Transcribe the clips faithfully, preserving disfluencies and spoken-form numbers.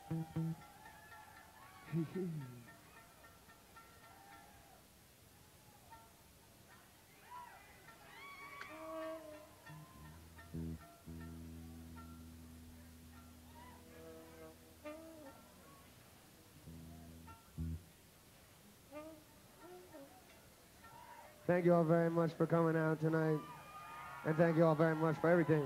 Thank you all very much for coming out tonight. And thank you all very much for everything.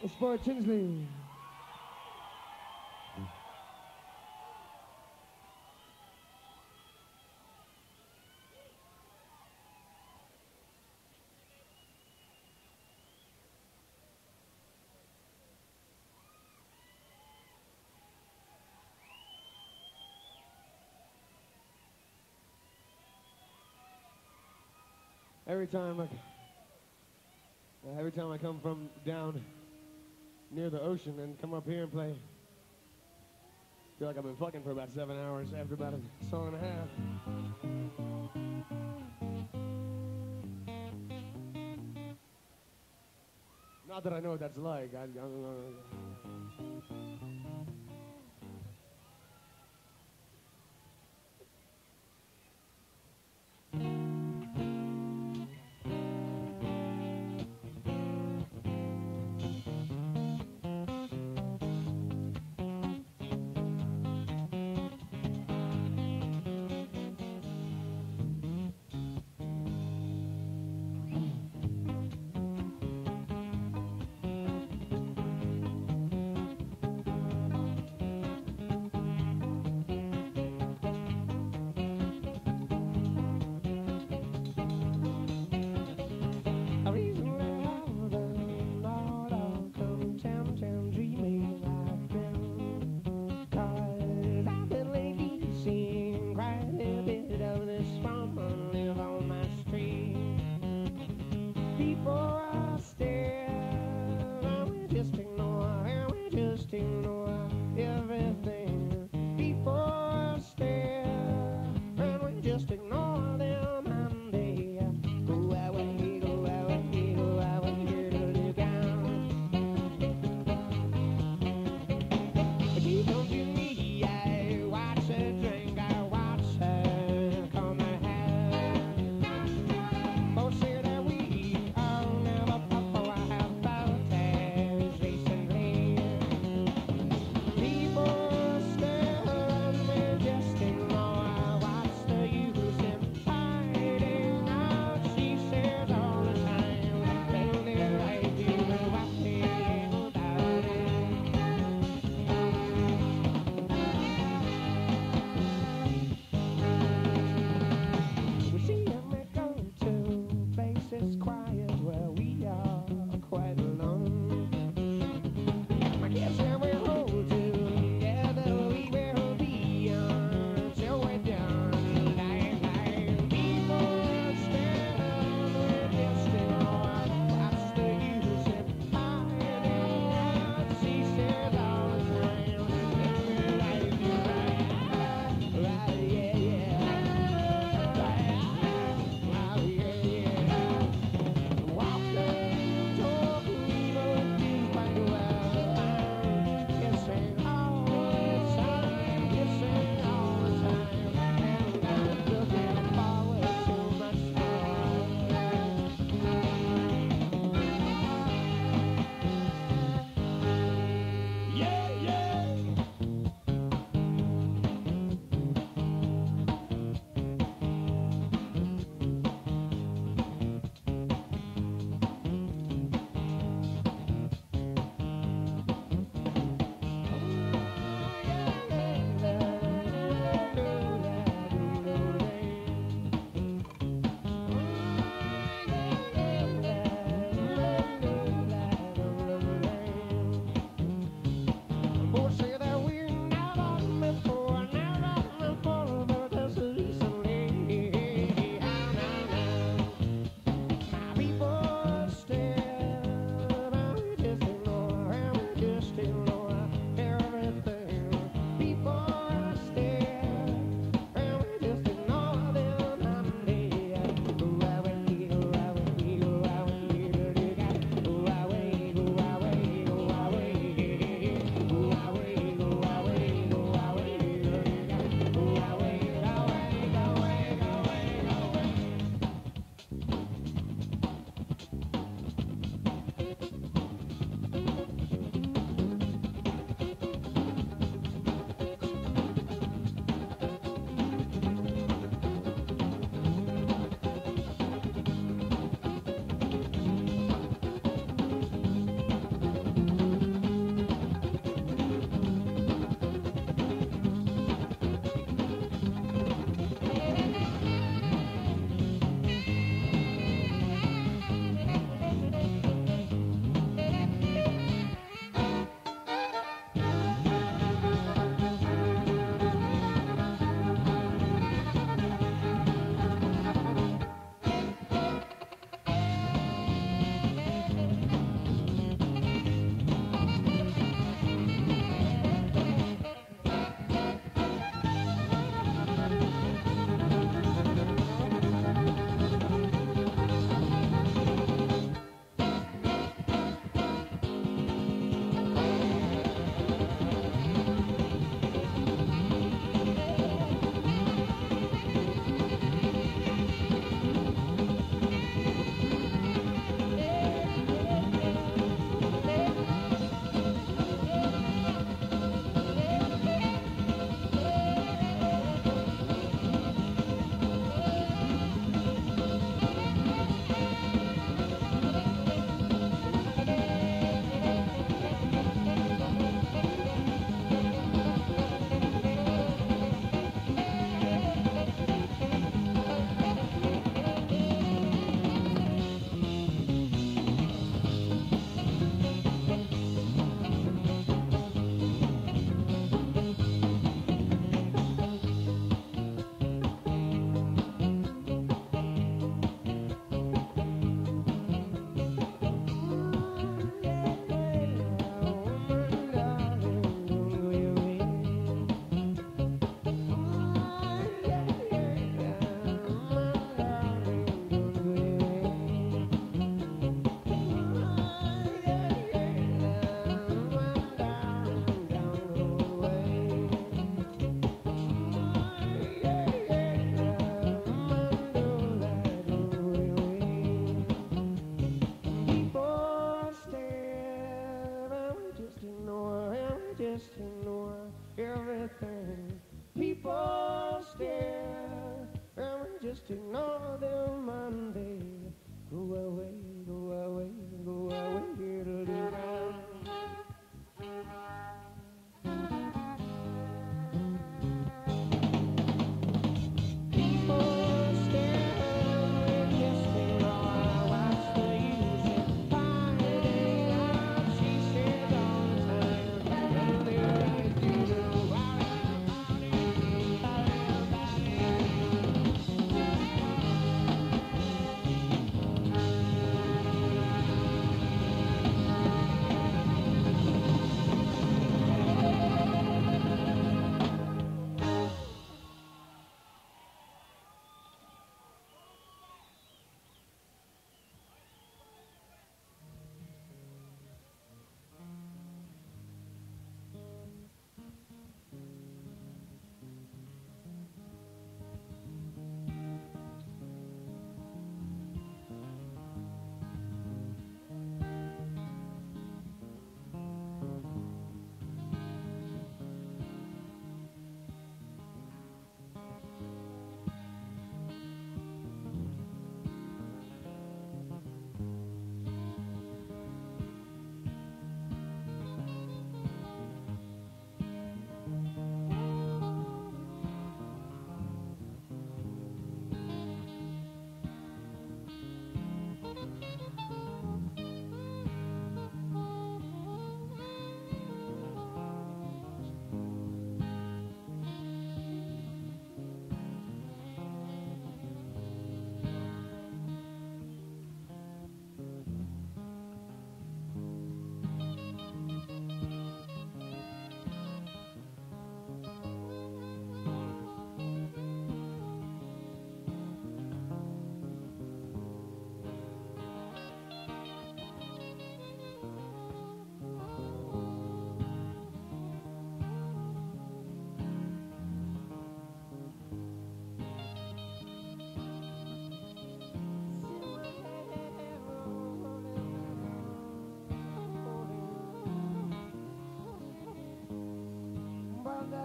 It's for Tinsley. Every time I, every time I come from down near the ocean and come up here and play, I feel like I've been fucking for about seven hours after about a song and a half. Not that I know what that's like. I, I don't know.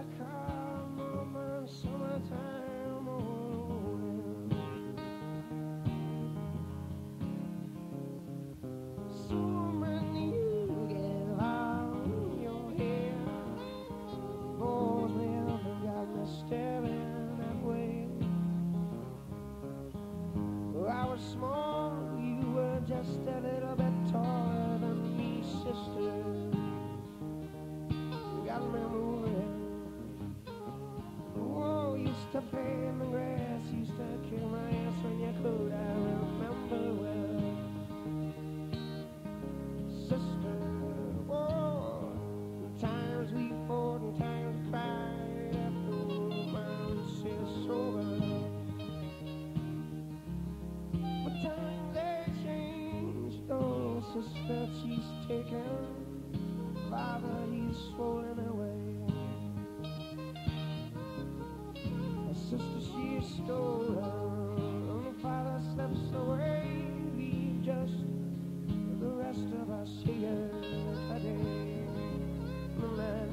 come on summertime morning. So many you get on your hair, balls will got me staring that way. I was small, you were just a little bit taller than me, sister. You got me moving. Oh, used to play in the grass, used to kick my ass when you could. I remember well, sister. Oh, the times we fought and times we cried after my sis over. But times they changed. Oh, sister, she's taken. Father, he's swollen away. Sister, she is stolen. Father slips away. Leave just the rest of us here today. The man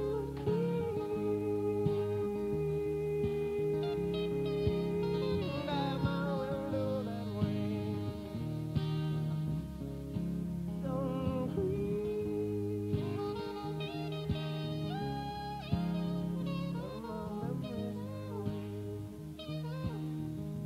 by my window that way. Don't creep. My memories.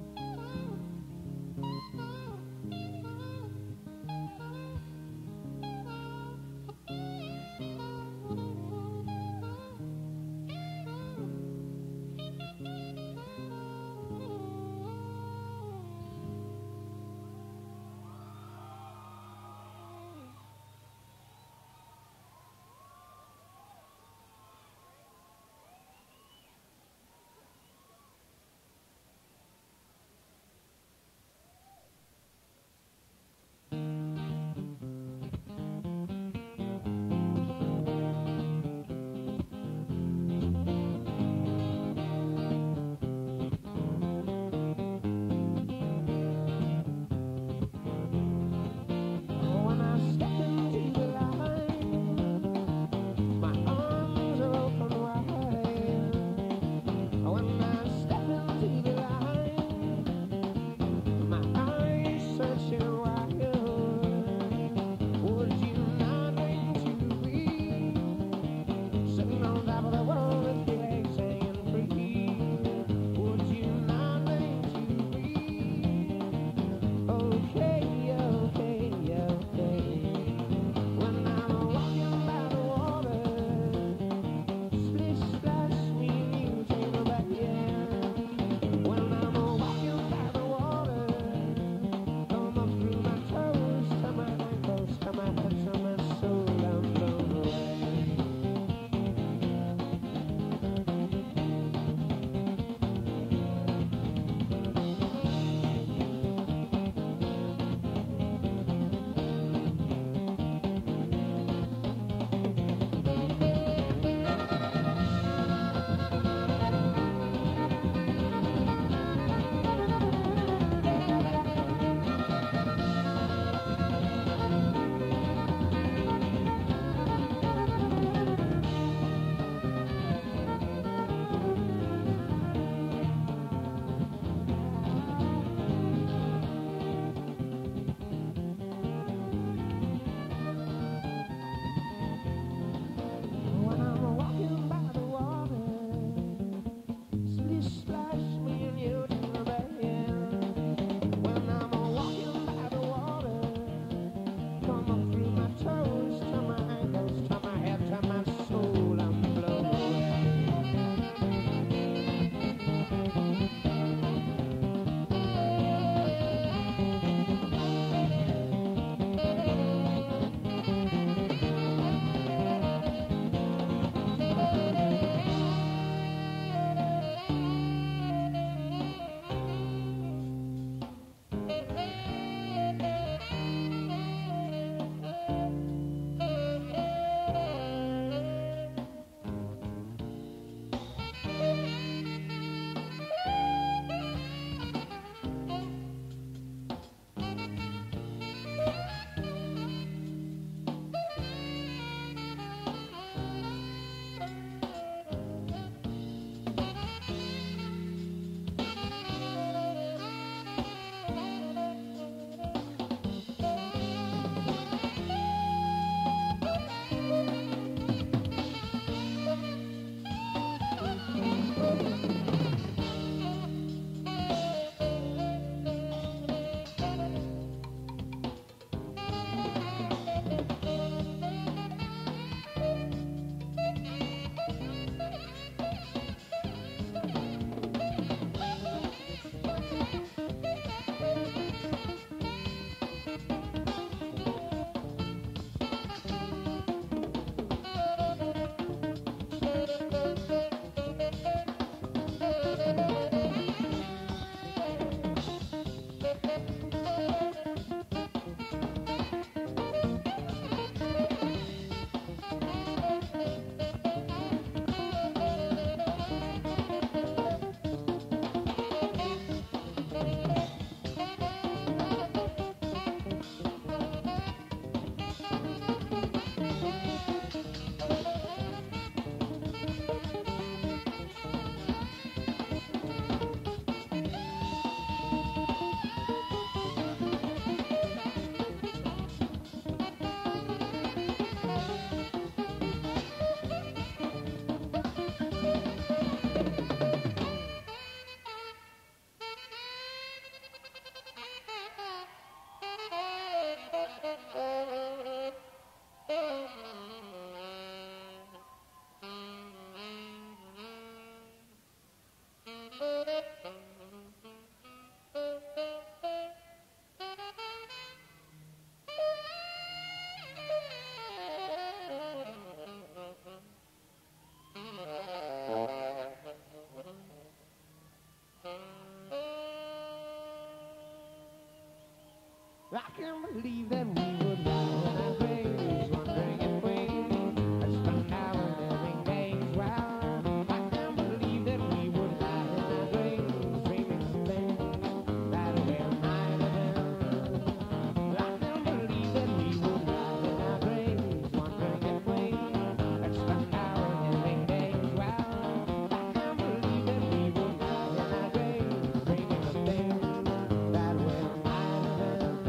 can't believe that we would lie in our graves, wondering if we had spent our living days well. I can't believe that we would lie in our graves, dreaming of things that we might have been. I can't believe that we would lie in our graves, wondering if we had spent our living days well. I can't believe that we would lie in our graves, dreaming of things that we might have been.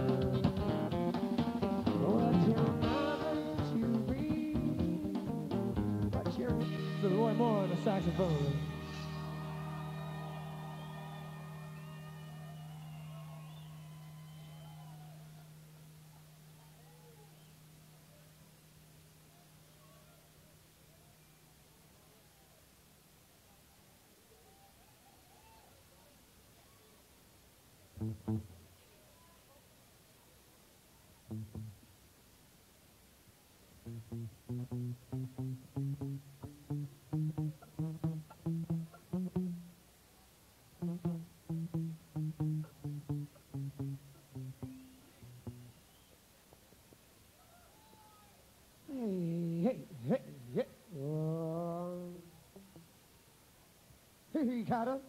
What's your mother to read? What's your... So Roy Moore on the saxophone. Hey, hey, hey, hey. Oh. Hey, Carter.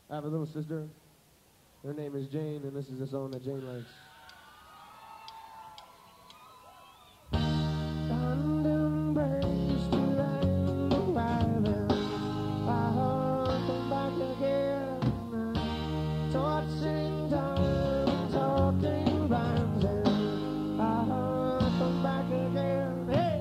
I have a little sister. Her name is Jane, and this is the song that Jane likes. London breaks to rain, arriving. I heard them back again. Torching time, talking rhymes, and I heard them back again. Hey!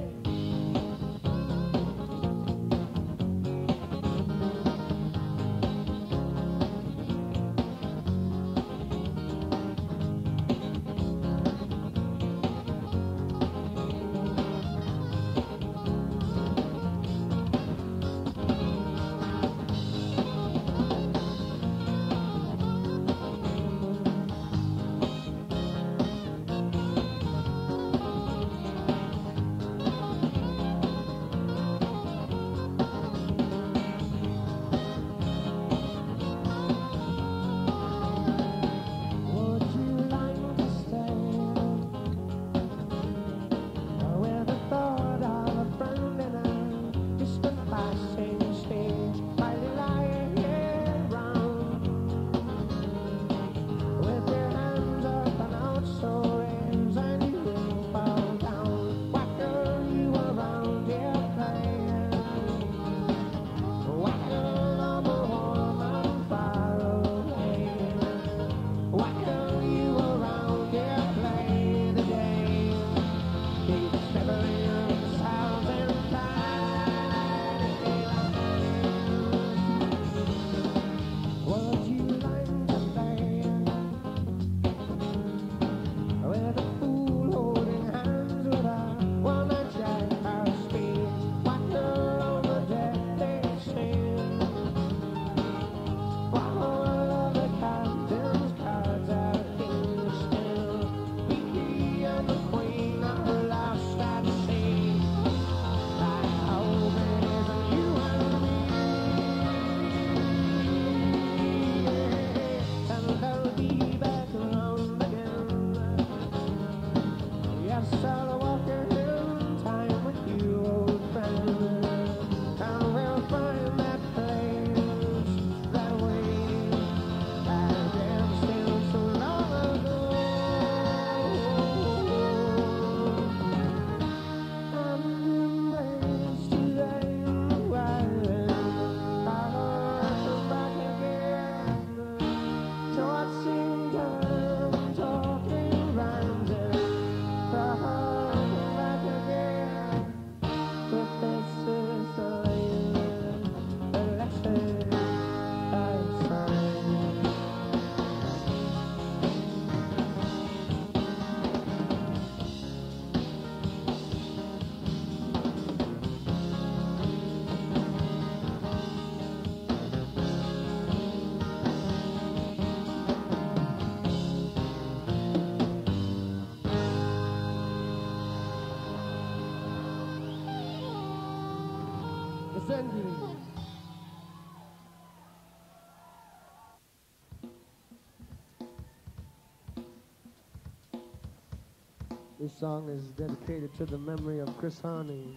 This song is dedicated to the memory of Chris Honey,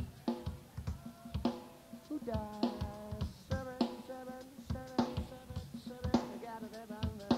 who died seven, seven, seven, seven, seven, you got it on the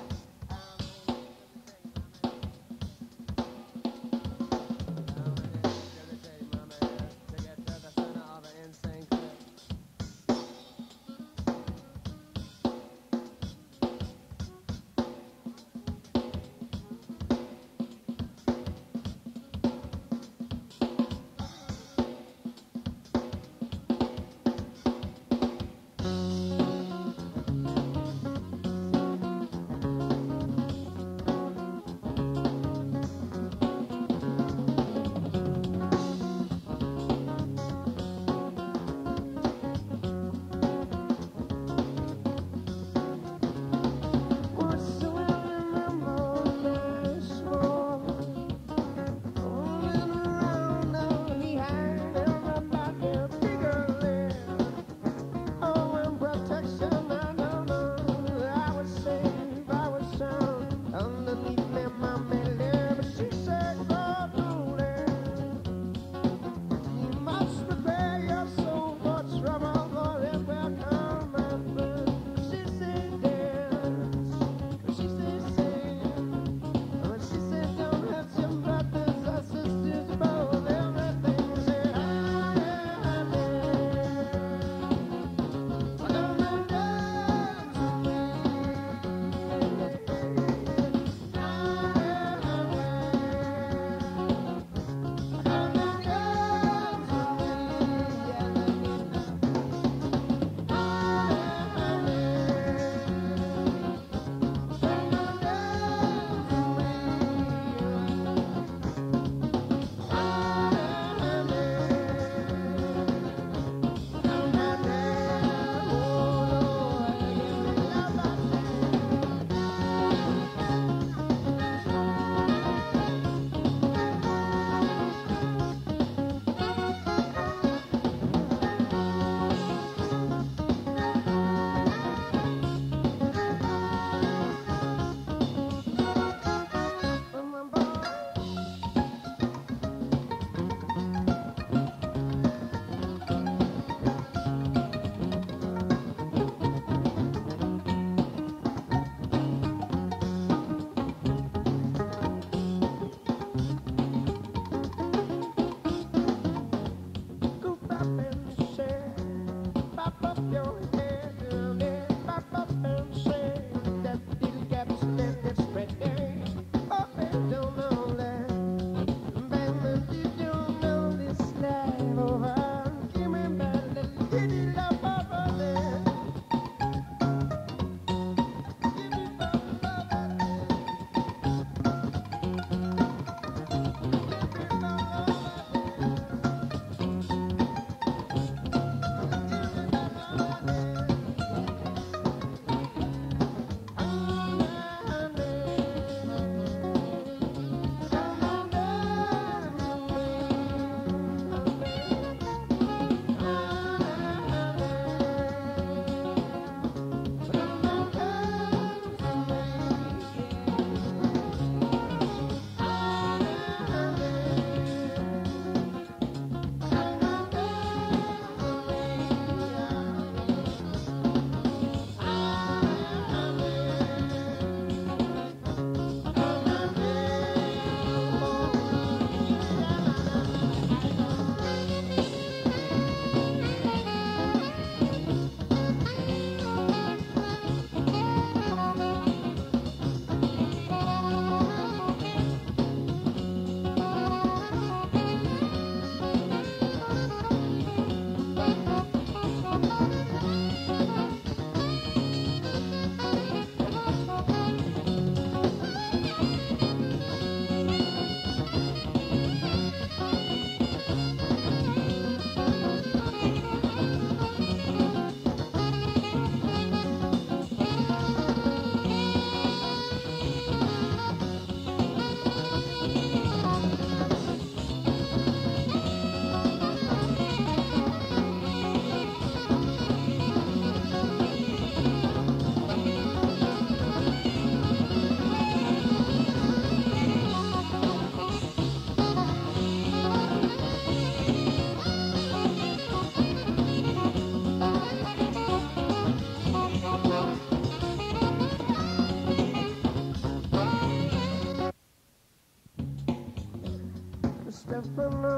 but no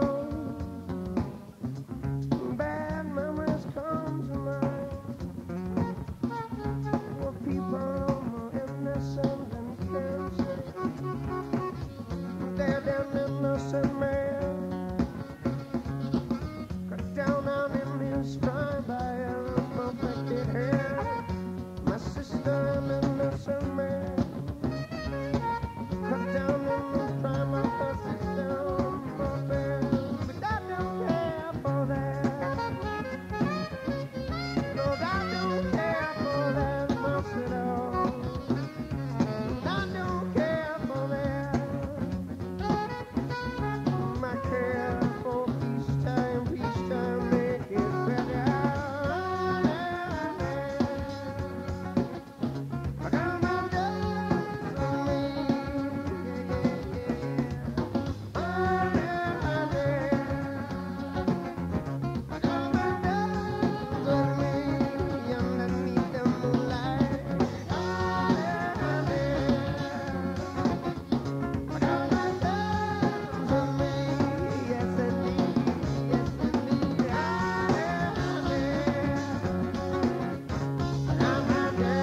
bad memories come to mind. For people more innocent and innocent, dead and innocent man, cut down on in his stride by an unprotected hand. My sister, an innocent man, cut down in the prime of her sister on my bed. But I don't care for that. No, I don't care for that much at all. I don't care for that. I care for peacetime, peacetime, make it better. I got my dogs on me. I got my dogs on me underneath the moonlight. I got my dogs on me. Yes, indeed. Yes, indeed. I got my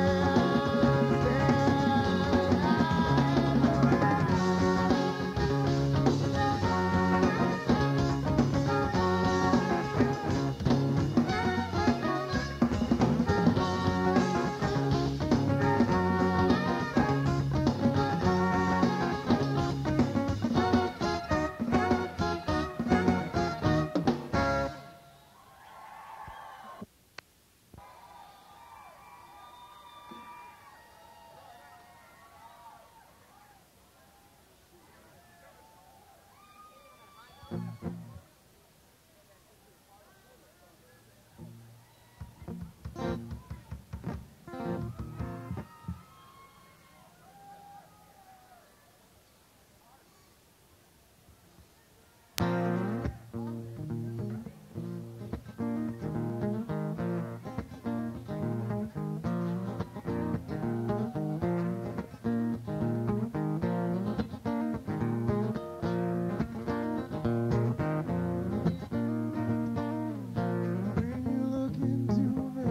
When you look into me,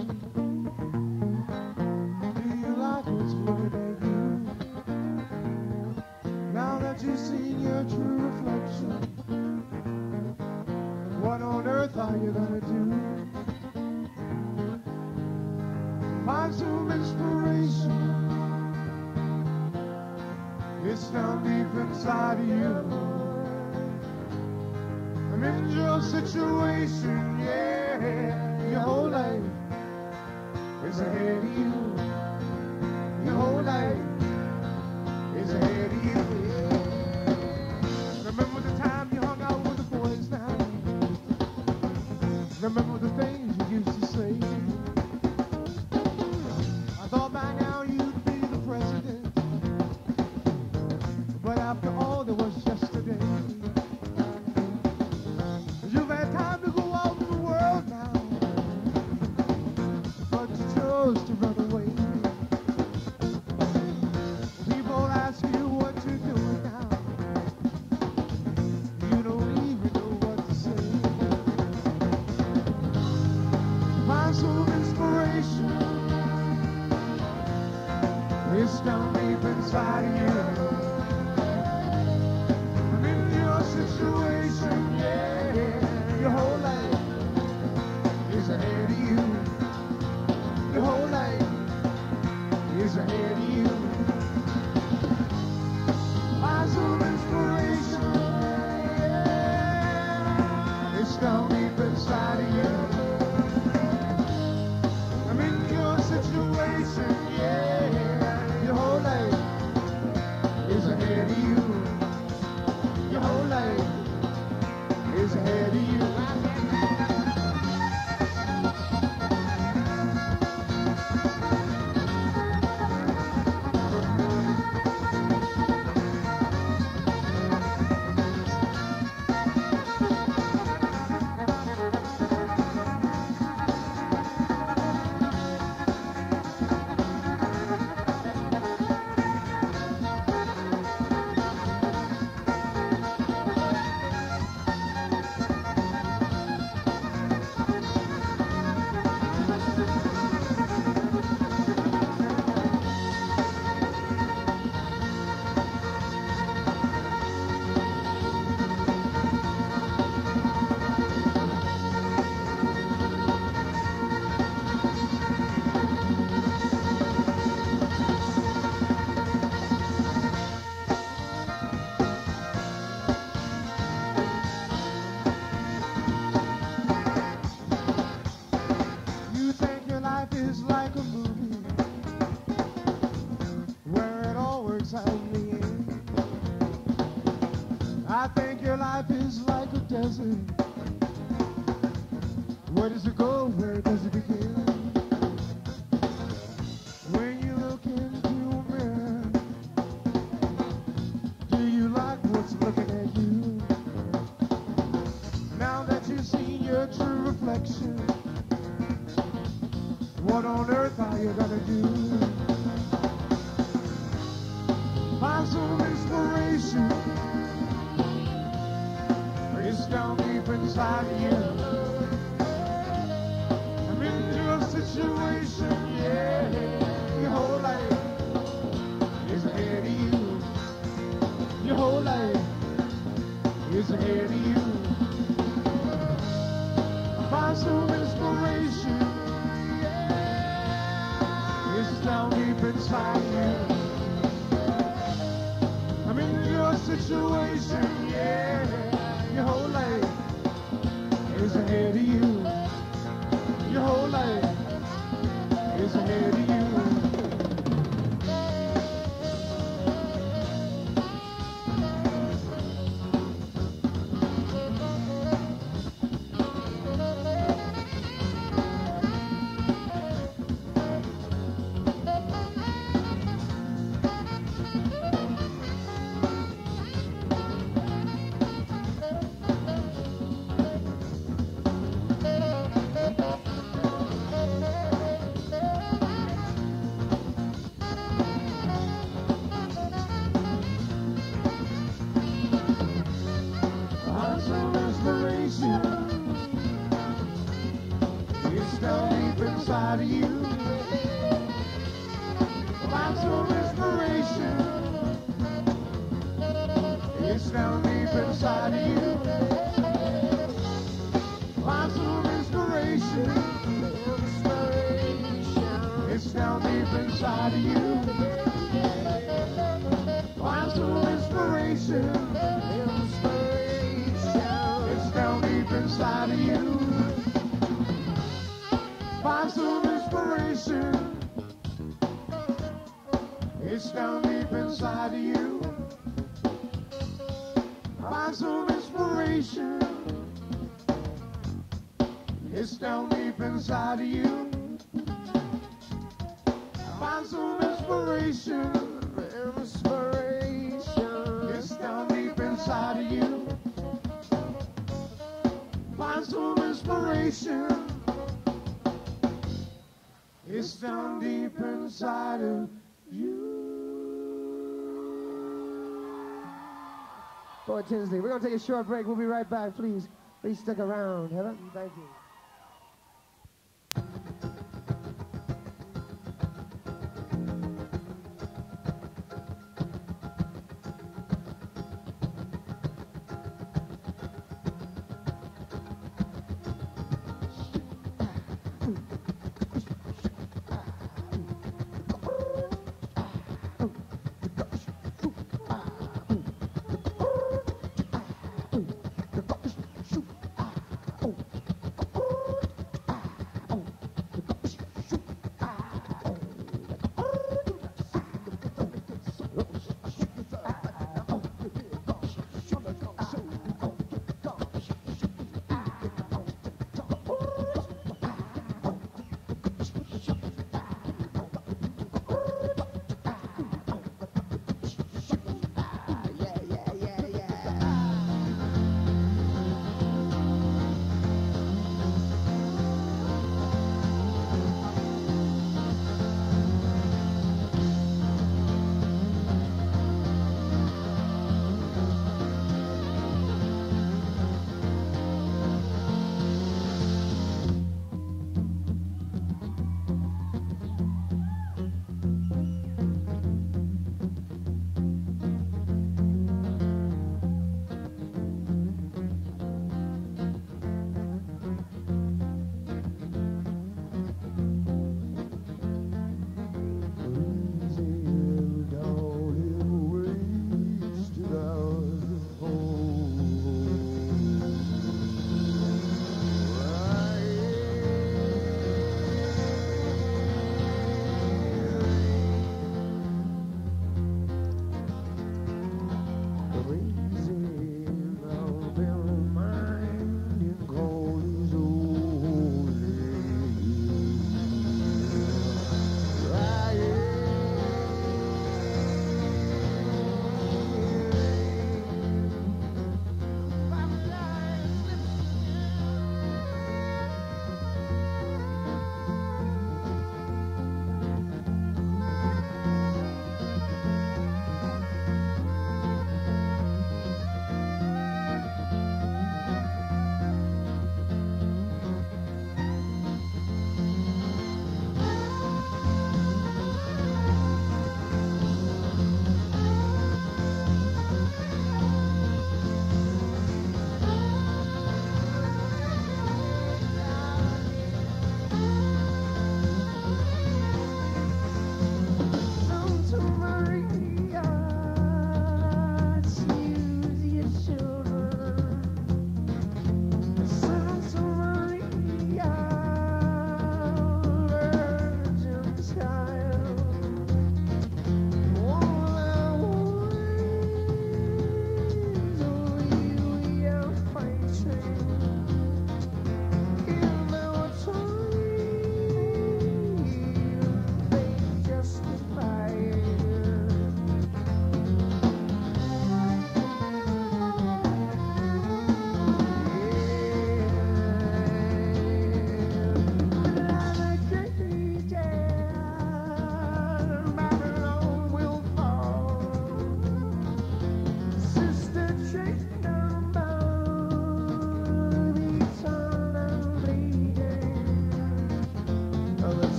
do you like what's looking at you? Now that you've seen your true reflection, what on earth are you gonna do? Find some inspiration. It's down deep inside of you. I'm in your situation, yeah. Your whole life is ahead of you. Your whole life is ahead of you, yeah. Remember the time you hung out with the boys now? Remember the things you used to say? I thought by now you'd be the president, but after all there was yesterday. You've had time to go out in the world now, but you chose to run away. People ask you what you're doing now. You don't even know what to say. Find some inspiration. It's down deep inside of you. I'm in your situation, yeah. Your whole life is ahead of you. Your whole life is ahead of you. Find some inspiration, yeah. It's down deep inside of you. I'm in your situation, yeah. Your whole life is ahead of you. Your whole life is ahead of you. does it? Where does it go? Where does it begin? When you look into a mirror, do you like what's looking at you? Now that you've seen your true reflection, what on earth are you gonna do? Find some inspiration. It's down deep inside of you. I'm into a situation, yeah. Your whole life is ahead of you. Your whole life is ahead of you. Find some inspiration. It's down deep inside you. I'm in your situation, yeah. Your whole life is ahead of you. Your whole life is ahead of you. It's down deep inside of you. Find some inspiration. It's down deep inside of you. Find some inspiration. It's down deep inside of you. Find some inspiration. It's down deep inside of you. Find some inspiration. It's down deep inside of you. Find some inspiration. It's down deep inside of you. Find some inspiration. Inspiration. It's down deep inside of you. Find some inspiration. It's down deep inside of you. Boy Tinsley, we're going to take a short break. We'll be right back. Please, please stick around. Heather, thank you.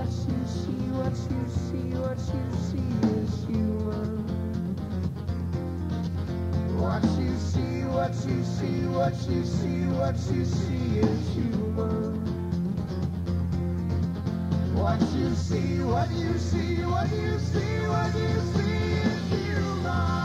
what you see, what you see, what you see is human. What you see, what you see, what you see, what you see is human. What you see, what you see, what you see, what you see is human.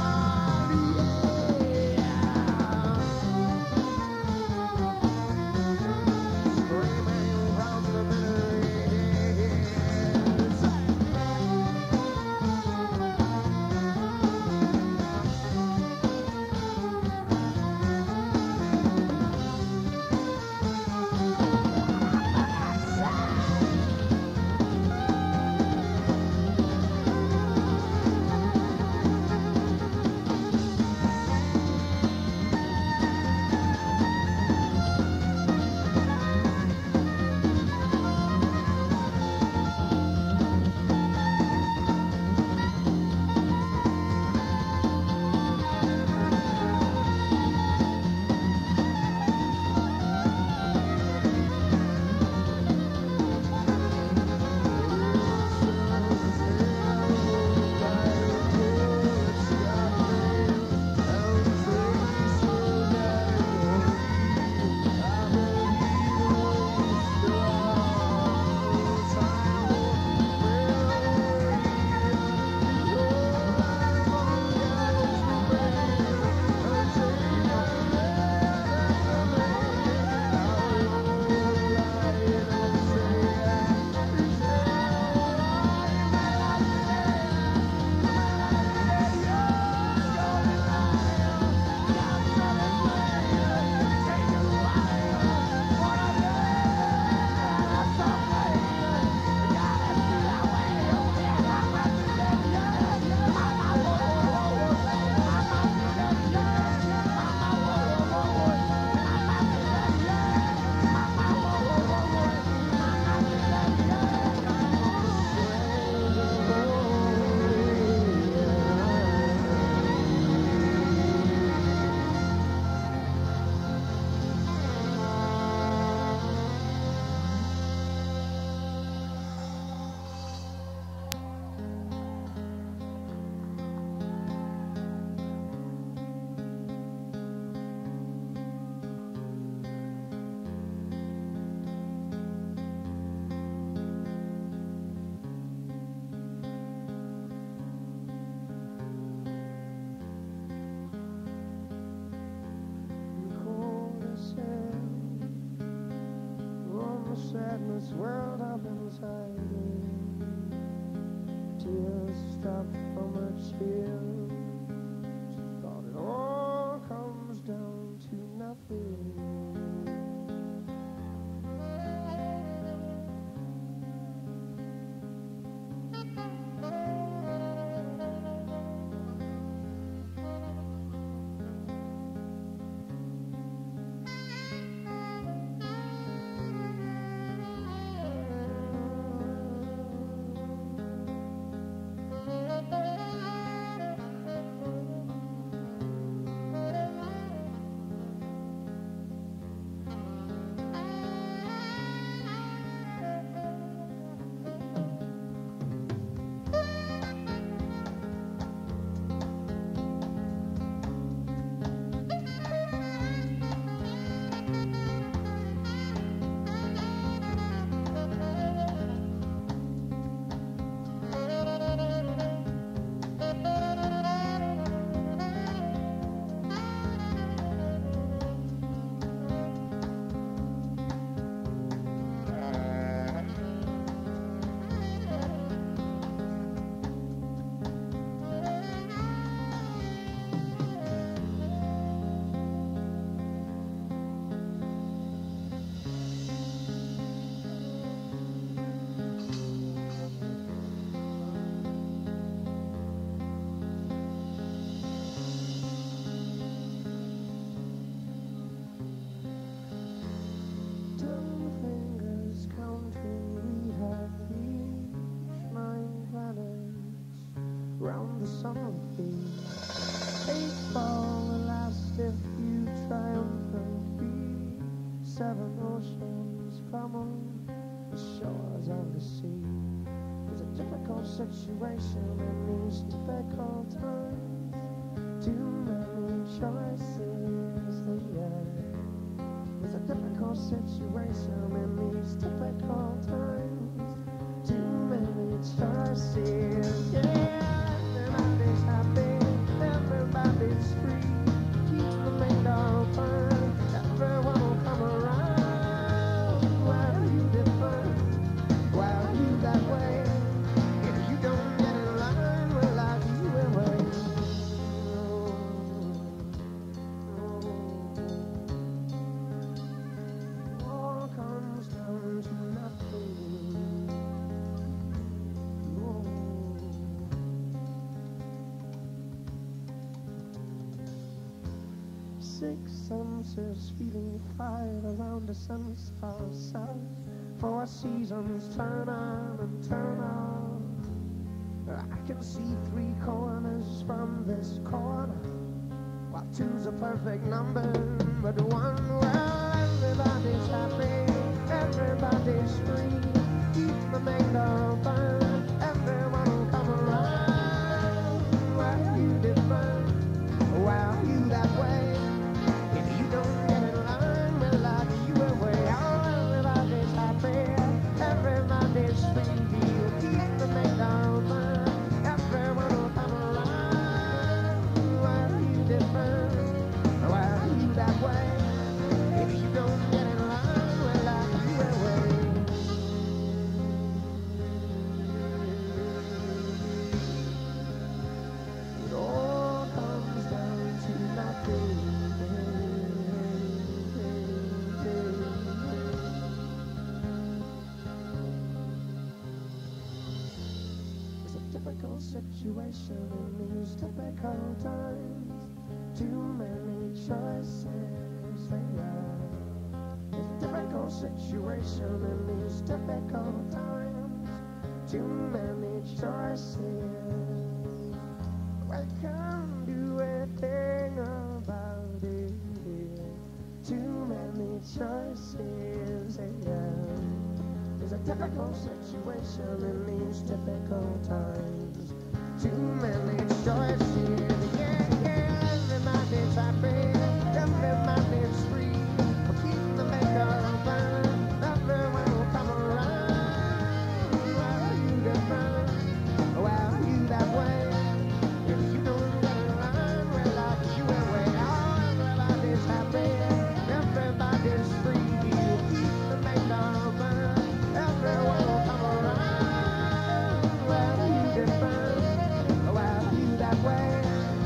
Sadness world up inside me. Tears stop from her chin. She thought it all comes down to nothing. Round the summer beach, eight ball will last if you triumphant be. Seven oceans, come on, the shores of the sea. It's a difficult situation in these difficult times. Too many choices, yeah. It's a difficult situation in these difficult times. Too many choices, yeah. Everybody's happy, everybody's free. Keep the main open, everyone will come around. Why are you different? Why are you that way? If you don't get in line, well, I'll give you away. All comes down to nothing. Six senses feeling five around the sun's outside. Four seasons turn on and turn on. I can see three corners from this corner. While two's a perfect number, but one, well, everybody's happy, everybody's free. Keep the main door open, everyone will come around. Why are you different? Why are you that way? If you don't get in line, well, I'll give you away. Oh, everybody's happy, everybody's free. Keep the main door open, everyone will come around. Why are you different? Why are you that way? If you don't get in line, well, I'll give you away. It all comes down to nothing. It's a difficult situation in these difficult times. Too many choices, yeah. It's a difficult situation in these difficult times. Too many choices. I can't do a thing about it. Too many choices, yeah. It's a difficult situation in these difficult times. Too many choices, yeah, yeah. Everybody's happy, everybody's free. Keep the maker open, everyone will come around. Why are you different? Why are you that way? If you don't get in line, well, I'll give you away. Oh, everybody's happy, everybody's free. Keep the maker open, everyone will come around. Why are you different? Why are you that way?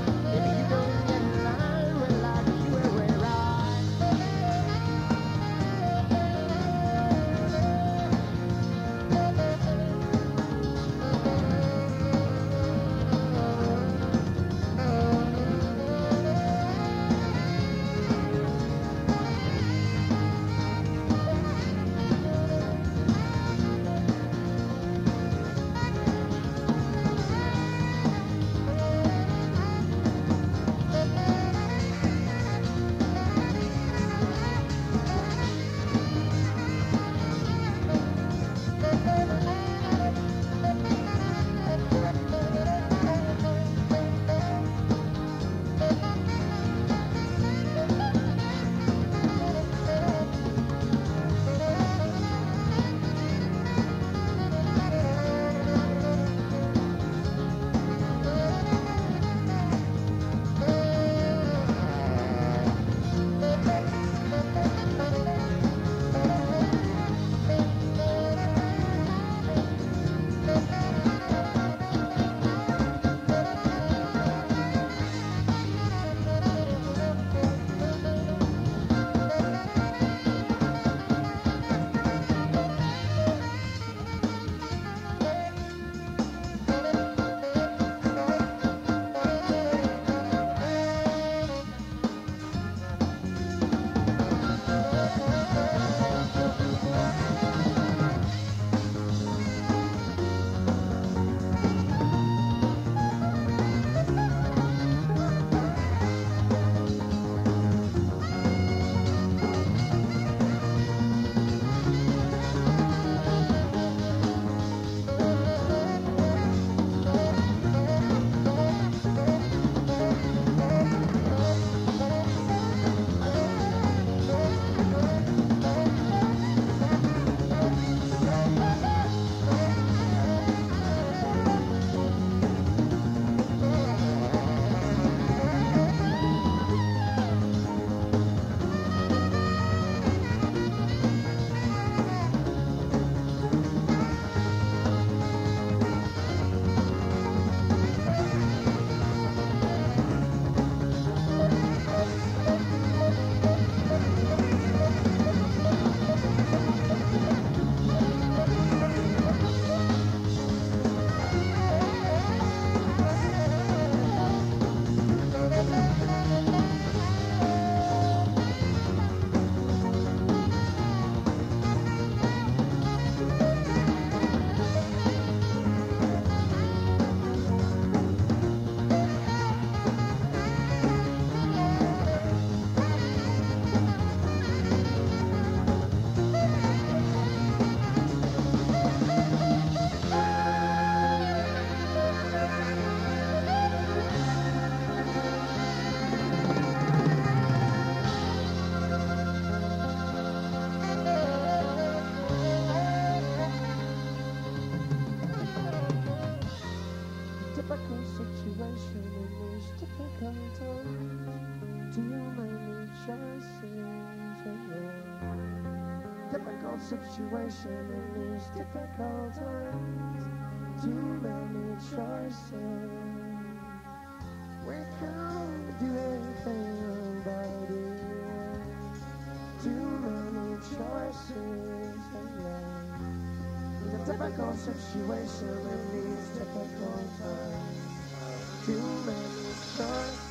difficult situation in these difficult times. Too many choices. We can't do anything about it. Too many choices. It's a difficult situation in these difficult times. Too many choices.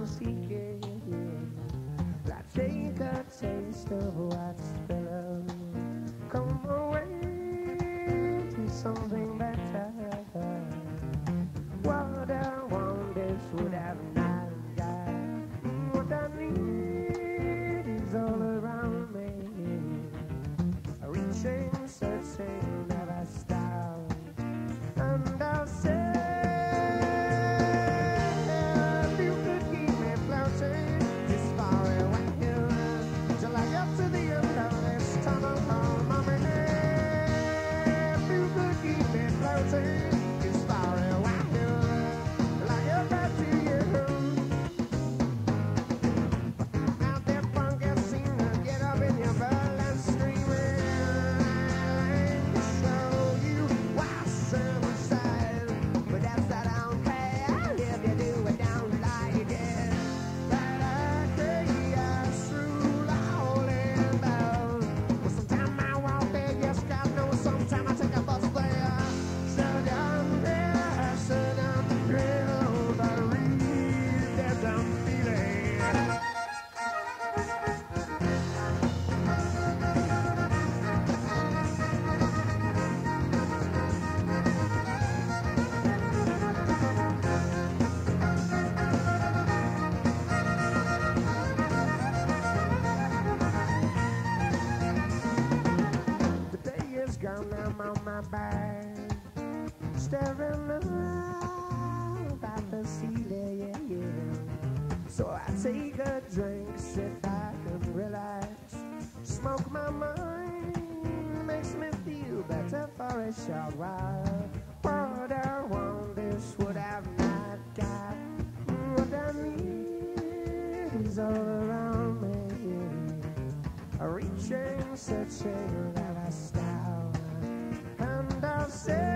down seeking. I take a taste of what's below. Come away to something better. What I want is what I've not got. What I need is all around me. Reaching, searching, never stop. And I'll say, if you could keep me floating this far away, till I get to the end of this tunnel called my name. If you could keep me floating this far away, till I get back to you. Out there funky singer, get up in your bed and screaming. Show you what's inside, but that's I don't care if you do it, don't like it. But I chaos through lonely bell. Well, sometime I walk there, yes, God knows. Sometime I take a bus there. So down there, so down the trail, but I read there's a feeling. The day is gone, I'm on my back, staring around at the ceiling, yeah, yeah. So I take a drink, sit back and relax, smoke my mind, makes me feel better for a short while. What I want is what I've not got. What I need is all around me. Reaching, searching, never stop. And I'll say,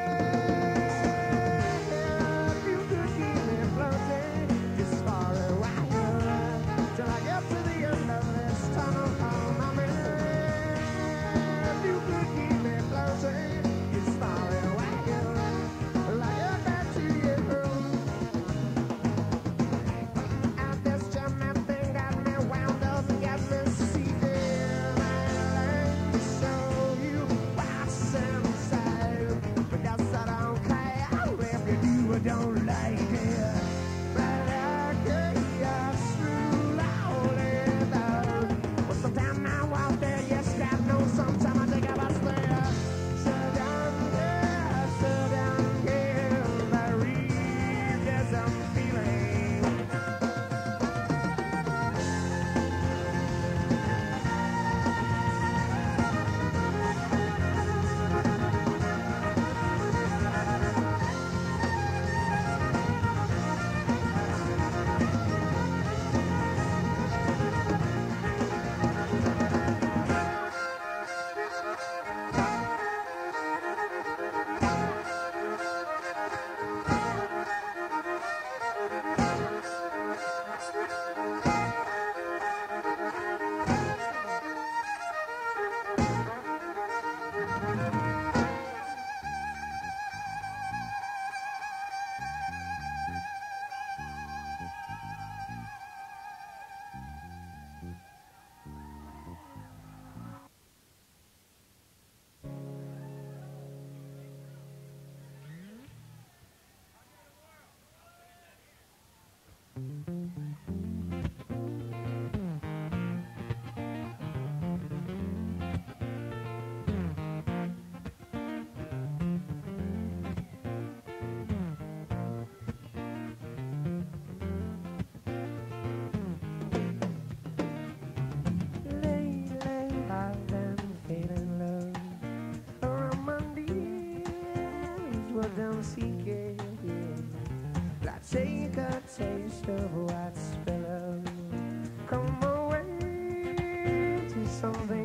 if you could keep me floating this far away, till I get to the end of this tunnel called my man. If you could keep me floating this far away, till I get back to you. And this German thing got me wound up and got me seated. Show you what's inside, but that's I don't care if you do or don't like it. But I chaos through lonely bell. Well, sometime I walk there, yes, God knows. Sometime I take a bus there. So down there, so down here, I read there's a feeling. Seeking, I take a taste of what's below. Come away to something